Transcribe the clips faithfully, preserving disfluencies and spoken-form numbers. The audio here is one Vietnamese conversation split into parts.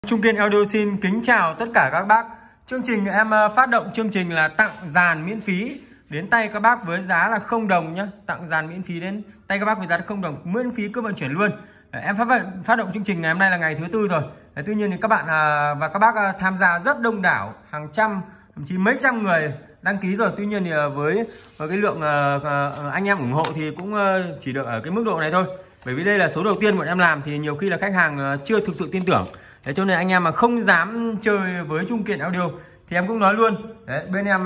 Trung Kiên Audio xin kính chào tất cả các bác. Chương trình em phát động chương trình là tặng dàn miễn phí đến tay các bác với giá là không đồng nhá. Tặng dàn miễn phí đến tay các bác với giá là không đồng, miễn phí cước vận chuyển luôn. Em phát vận phát động chương trình ngày hôm nay là ngày thứ tư rồi. Tuy nhiên thì các bạn và các bác tham gia rất đông đảo, hàng trăm thậm chí mấy trăm người đăng ký rồi. Tuy nhiên thì với, với cái lượng anh em ủng hộ thì cũng chỉ được ở cái mức độ này thôi. Bởi vì đây là số đầu tiên bọn em làm thì nhiều khi là khách hàng chưa thực sự tin tưởng. Thế cho nên anh em mà không dám chơi với Trung Kiên Audio thì em cũng nói luôn. Đấy, bên em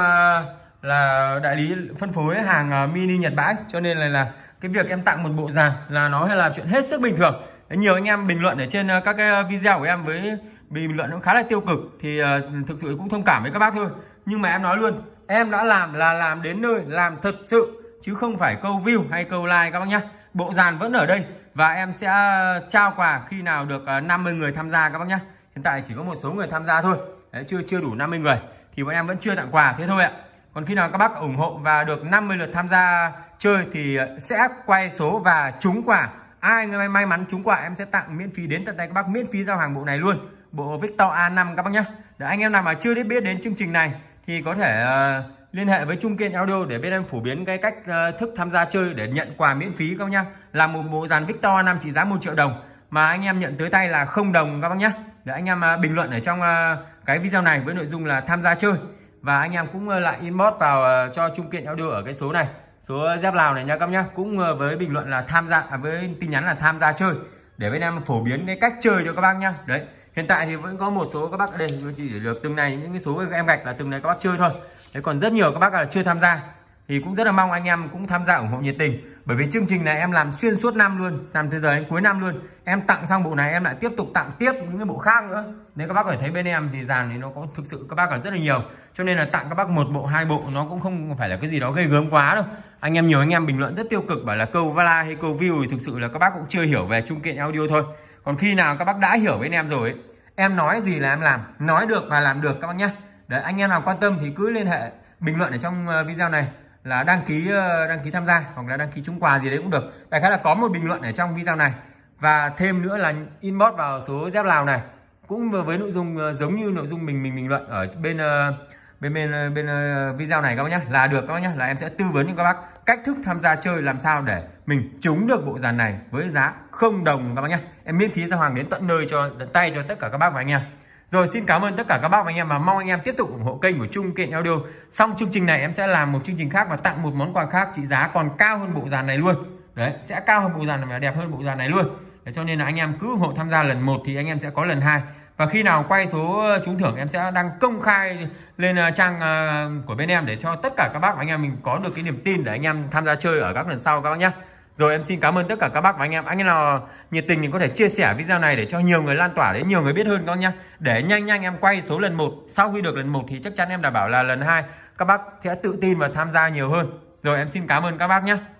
là đại lý phân phối hàng mini Nhật bãi, cho nên là, là cái việc em tặng một bộ dàn là nó hay là chuyện hết sức bình thường. Đấy, nhiều anh em bình luận ở trên các cái video của em với bình luận cũng khá là tiêu cực thì uh, thực sự cũng thông cảm với các bác thôi. Nhưng mà em nói luôn, em đã làm là làm đến nơi, làm thật sự chứ không phải câu view hay câu like các bác nhá. Bộ dàn vẫn ở đây và em sẽ trao quà khi nào được năm mươi người tham gia các bác nhá. Hiện tại chỉ có một số người tham gia thôi. Đấy, chưa chưa đủ năm mươi người thì bọn em vẫn chưa tặng quà thế thôi ạ. Còn khi nào các bác ủng hộ và được năm mươi lượt tham gia chơi thì sẽ quay số và trúng quà. Ai người may mắn trúng quà em sẽ tặng miễn phí đến tận tay các bác, miễn phí giao hàng bộ này luôn. Bộ Victor A năm các bác nhá. Để anh em nào mà chưa biết đến chương trình này thì có thể uh, liên hệ với Trung Kiên Audio để bên em phổ biến cái cách uh, thức tham gia chơi để nhận quà miễn phí các bác nhá. Là một bộ dàn Victor A năm trị giá một triệu đồng mà anh em nhận tới tay là không đồng các bác nhá. Để anh em uh, bình luận ở trong uh, cái video này với nội dung là tham gia chơi. Và anh em cũng uh, lại inbox vào uh, cho Trung Kiên Audio ở cái số này, số dép Lào này nha các bác nhá. Cũng uh, với bình luận là tham gia à, với tin nhắn là tham gia chơi để bên em phổ biến cái cách chơi cho các bác nhá. Đấy, hiện tại thì vẫn có một số các bác ở đây chỉ để được từng này, những cái số em gạch là từng này các bác chơi thôi. Đấy, còn rất nhiều các bác là chưa tham gia thì cũng rất là mong anh em cũng tham gia ủng hộ nhiệt tình. Bởi vì chương trình này em làm xuyên suốt năm luôn, làm từ giờ đến cuối năm luôn. Em tặng xong bộ này em lại tiếp tục tặng tiếp những cái bộ khác nữa. Nên các bác phải thấy bên em thì dàn thì nó có thực sự các bác là rất là nhiều. Cho nên là tặng các bác một bộ, hai bộ nó cũng không phải là cái gì đó ghê gớm quá đâu. Anh em nhiều anh em bình luận rất tiêu cực bảo là câu vala hay câu view thì thực sự là các bác cũng chưa hiểu về Trung Kiên Audio thôi. Còn khi nào các bác đã hiểu với em rồi ấy, em nói gì là em làm, nói được và làm được các bác nhé. Đấy, anh em nào quan tâm thì cứ liên hệ bình luận ở trong video này là đăng ký đăng ký tham gia hoặc là đăng ký trúng quà gì đấy cũng được. Đại khái là có một bình luận ở trong video này và thêm nữa là inbox vào số dép Lào này cũng với nội dung giống như nội dung mình mình bình luận ở bên bên bên bên video này các bác nhé là được các bác nhé. Là em sẽ tư vấn cho các bác cách thức tham gia chơi làm sao để mình trúng được bộ dàn này với giá không đồng các bác nhé. Em miễn phí giao hàng đến tận nơi cho tận tay cho tất cả các bác và anh em. Rồi, xin cảm ơn tất cả các bác và anh em và mong anh em tiếp tục ủng hộ kênh của Trung Kiên Audio. Xong chương trình này em sẽ làm một chương trình khác và tặng một món quà khác trị giá còn cao hơn bộ dàn này luôn. Đấy, sẽ cao hơn bộ dàn này và đẹp hơn bộ dàn này luôn. Để cho nên là anh em cứ ủng hộ tham gia lần một thì anh em sẽ có lần hai. Và khi nào quay số trúng thưởng em sẽ đăng công khai lên trang của bên em để cho tất cả các bác và anh em mình có được cái niềm tin để anh em tham gia chơi ở các lần sau các bác nhé. Rồi, em xin cảm ơn tất cả các bác và anh em. Anh em nào nhiệt tình thì có thể chia sẻ video này để cho nhiều người lan tỏa đến nhiều người biết hơn các bác nhá. Để nhanh nhanh em quay số lần một. Sau khi được lần một thì chắc chắn em đảm bảo là lần hai các bác sẽ tự tin và tham gia nhiều hơn. Rồi, em xin cảm ơn các bác nhé.